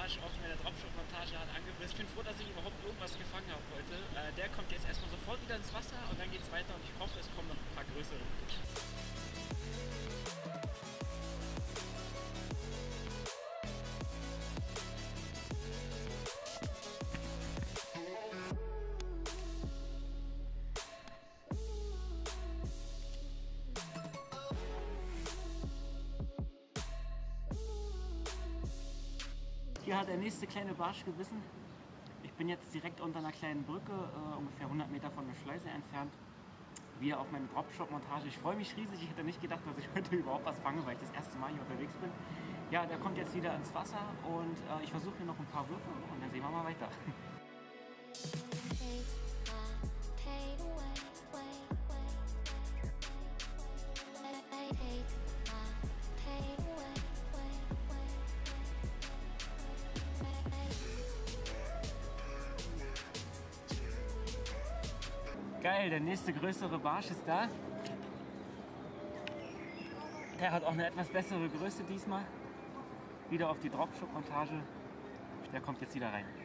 Barsch auf meiner Dropshot-Montage hat angebissen. Ich bin froh, dass ich überhaupt irgendwas gefangen habe heute. Der kommt jetzt erstmal sofort wieder ins Wasser und dann geht es weiter und ich hoffe, es kommen noch ein paar größere. Hier hat der nächste kleine Barsch gebissen. Ich bin jetzt direkt unter einer kleinen Brücke, ungefähr 100 Meter von der Schleuse entfernt. Wieder auf meine Dropshot-Montage. Ich freue mich riesig. Ich hätte nicht gedacht, dass ich heute überhaupt was fange, weil ich das erste Mal hier unterwegs bin. Ja, der kommt jetzt wieder ins Wasser und ich versuche hier noch ein paar Würfe und dann sehen wir mal weiter. Geil, der nächste größere Barsch ist da. Der hat auch eine etwas bessere Größe diesmal. Wieder auf die Dropshot-Montage. Der kommt jetzt wieder rein.